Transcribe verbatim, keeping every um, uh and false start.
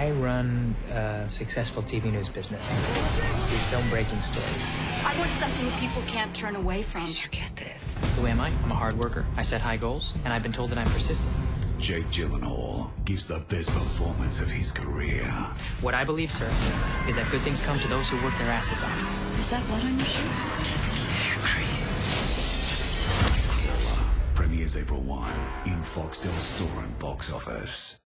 I run a successful T V news business. We film breaking stories. I want something people can't turn away from. Forget this. Who am I? I'm a hard worker. I set high goals, and I've been told that I'm persistent. Jake Gyllenhaal gives the best performance of his career. What I believe, sir, is that good things come to those who work their asses off. Is that blood on your shirt? You're crazy. Nightcrawler premieres April first in Foxtel store and box office.